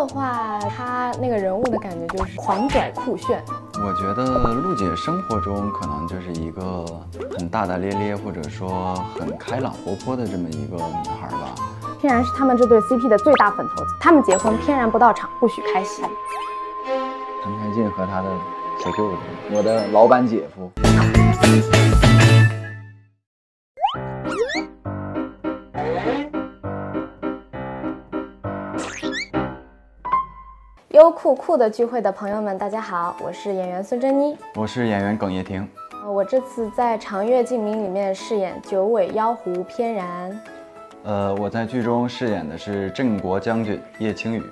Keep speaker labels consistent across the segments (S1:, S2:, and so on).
S1: 的话，他那个人物的感觉就是狂拽酷炫。
S2: 我觉得陆姐生活中可能就是一个很大大咧咧，或者说很开朗活泼的这么一个女孩吧。
S1: 天然是他们这对 CP 的最大粉头子，他们结婚天然不到场，不许开戏。
S2: 谭台烬和他的小舅子，我的老板姐夫。
S1: 优酷酷的聚会的朋友们，大家好，我是演员孙珍妮，
S2: 我是演员耿叶婷。
S1: 我这次在《长月烬明》里面饰演九尾妖狐翩然。
S2: 我在剧中饰演的是镇国将军叶青雨。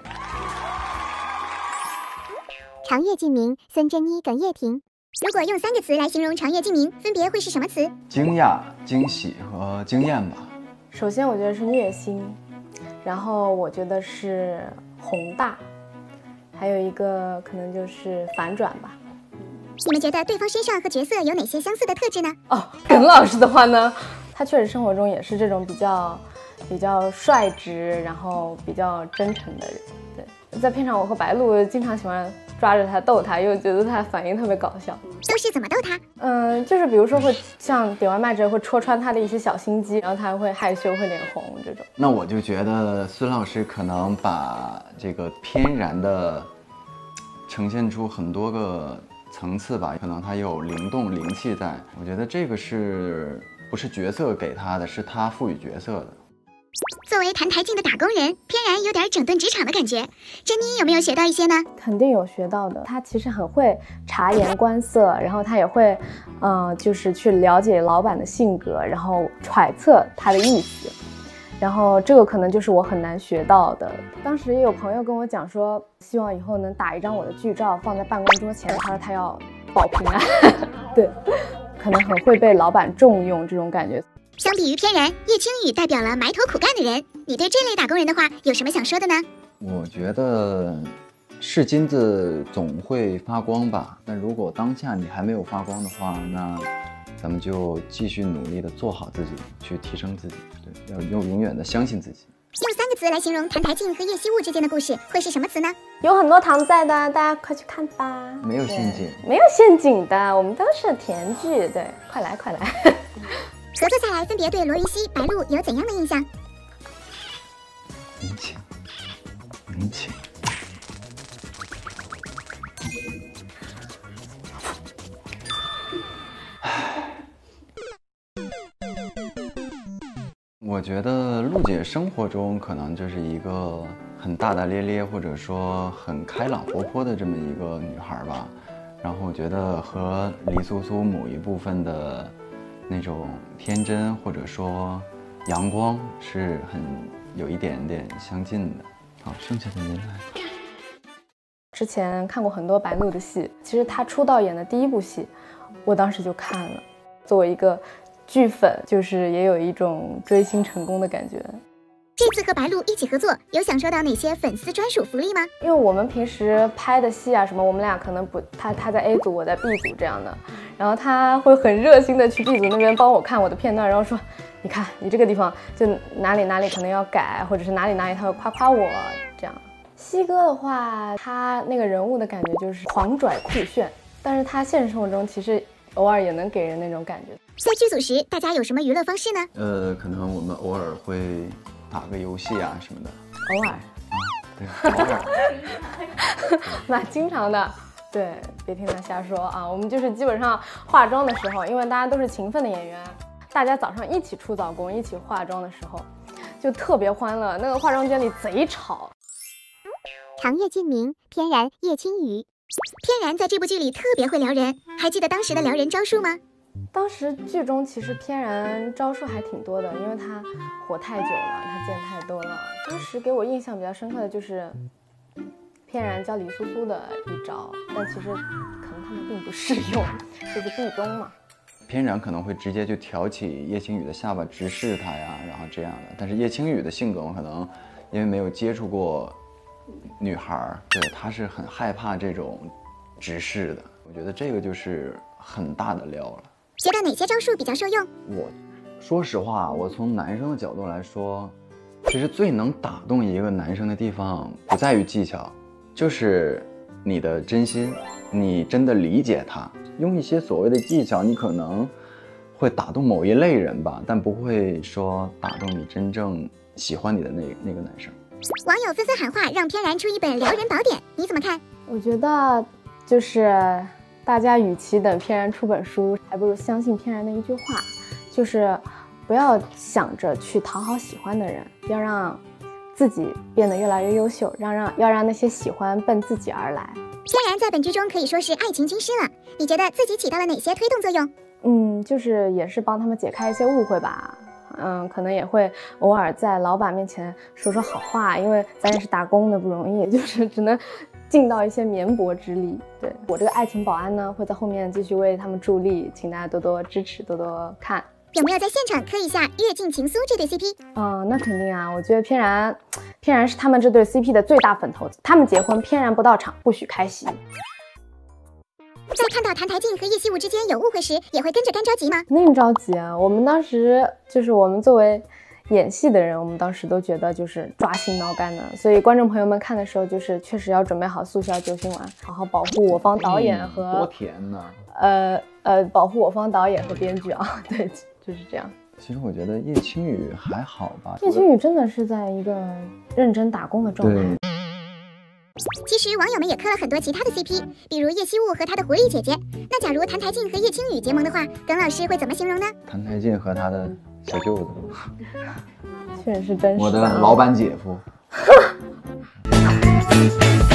S3: 长月烬明，孙珍妮、耿叶婷。如果用3个词来形容长月烬明，分别会是什么词？
S2: 惊讶、惊喜和惊艳吧。
S1: 首先我觉得是虐心，然后我觉得是宏大，还有一个可能就是反转吧。
S3: 你们觉得对方身上和角色有哪些相似的特质呢？
S1: 耿老师的话呢，他确实生活中也是这种比较率直，然后比较真诚的人。对，在片场我和白鹿经常喜欢抓着他逗他，又觉得他反应特别搞笑。
S3: 都是怎么逗他？
S1: 就是比如说会像点外卖之后会戳穿他的一些小心机，然后他会害羞会脸红这种。
S2: 那我就觉得孙老师可能把这个翩然的呈现出很多个层次吧，可能他有灵动灵气在。我觉得这个是不是角色给他的，是他赋予角色的。
S3: 作为谭台烬的打工人，翩然有点整顿职场的感觉。珍妮有没有学到一些呢？
S1: 肯定有学到的。他其实很会察言观色，然后他也会，就是去了解老板的性格，然后揣测他的意思。然后这个可能就是我很难学到的。当时也有朋友跟我讲说，希望以后能打一张我的剧照放在办公桌前，他说他要保平安。对，可能很会被老板重用这种感觉。
S3: 相比于翩然，叶青雨代表了埋头苦干的人。你对这类打工人的话有什么想说的呢？
S2: 我觉得是金子总会发光吧，但如果当下你还没有发光的话，那咱们就继续努力的做好自己，去提升自己。对，要永远的相信自己。
S3: 用3个词来形容谭台烬和叶希雾之间的故事，会是什么词呢？
S1: 有很多糖在的，大家快去看吧。
S2: 没有陷阱，
S1: 没有陷阱的，我们都是甜剧。对，快来快来。
S3: 合作下来，分别对罗云熙、白鹿有怎样的印象？
S2: 年轻，年轻。我觉得陆姐生活中可能就是一个很大大咧咧，或者说很开朗活泼的这么一个女孩吧。然后我觉得和黎苏苏某一部分的那种天真或者说阳光是有一点点相近的。好，剩下的您来。
S1: 之前看过很多白鹿的戏，其实她出道演的第1部戏，我当时就看了。作为一个剧粉，就是也有一种追星成功的感觉。
S3: 这次和白鹿一起合作，有享受到哪些粉丝专属福利吗？
S1: 因为我们平时拍的戏啊什么，我们俩可能不，他在 A 组，我在 B 组这样的，然后他会很热心的去 B 组那边帮我看我的片段，然后说，你看你这个地方就哪里可能要改，或者是哪里他会夸我这样。西哥的话，他那个人物的感觉就是狂拽酷炫，但是他现实生活中其实偶尔也能给人那种感觉。
S3: 在剧组时，大家有什么娱乐方式呢？
S2: 可能我们偶尔会打个游戏啊什么的。
S1: 偶尔。
S2: 对，偶尔。
S1: 蛮经常的。对，别听他瞎说啊。我们就是基本上化妆的时候，因为大家都是勤奋的演员，大家早上一起出早工，一起化妆的时候，就特别欢乐。那个化妆间里贼吵。
S3: 长月烬明，翩然叶青雨。翩然在这部剧里特别会撩人，还记得当时的撩人招数吗？
S1: 当时剧中其实翩然招数还挺多的，因为他活太久了，他见太多了。当时给我印象比较深刻的就是翩然教李苏苏的一招，但其实可能他们并不适用，就是壁咚嘛。
S2: 翩然可能会直接就挑起叶青雨的下巴直视他呀，然后这样的。但是叶青雨的性格，我可能因为没有接触过女孩，对，她是很害怕这种直视的。我觉得这个就是很大的撩了。
S3: 觉得哪些招数比较受用？
S2: 我说实话，我从男生的角度来说， 其实最能打动一个男生的地方，不在于技巧，就是你的真心，你真的理解他。用一些所谓的技巧，你可能会打动某一类人吧，但不会说打动你真正喜欢你的那个男生。
S3: 网友纷纷喊话，让偏然出一本撩人宝典，你怎么看？
S1: 我觉得就是大家与其等偏然出本书，还不如相信偏然的一句话，就是不要想着去讨好喜欢的人，要让自己变得越来越优秀，要让那些喜欢奔自己而来。
S3: 偏然在本剧中可以说是爱情军师了，你觉得自己起到了哪些推动作用？
S1: 就是也是帮他们解开一些误会吧。可能也会偶尔在老板面前说说好话，因为咱也是打工的，不容易，就是只能尽到一些绵薄之力。对，我这个爱情保安呢，会在后面继续为他们助力，请大家多多支持，多多看。
S3: 有没有在现场磕一下《跃进情书》这对 CP？
S1: 那肯定啊，我觉得偏然是他们这对 CP 的最大粉头子，他们结婚偏然不到场，不许开席。
S3: 在看到澹台烬和叶希雾之间有误会时，也会跟着干着急吗？
S1: 肯定着急啊！我们当时就是我们作为演戏的人，我们当时都觉得就是抓心挠肝的，所以观众朋友们看的时候，就是确实要准备好速效救心丸，好好保护我方导演和
S2: 多甜呐！
S1: 保护我方导演和编剧啊，对，就是这样。
S2: 其实我觉得叶青雨还好吧，
S1: 叶青雨真的是在一个认真打工的状态。
S3: 其实网友们也磕了很多其他的 CP， 比如叶希雾和她的狐狸姐姐。那假如澹台烬和叶青雨结盟的话，耿老师会怎么形容呢？
S2: 澹台烬和他的小舅子，
S1: 确实是真实。
S2: 我的老板姐夫。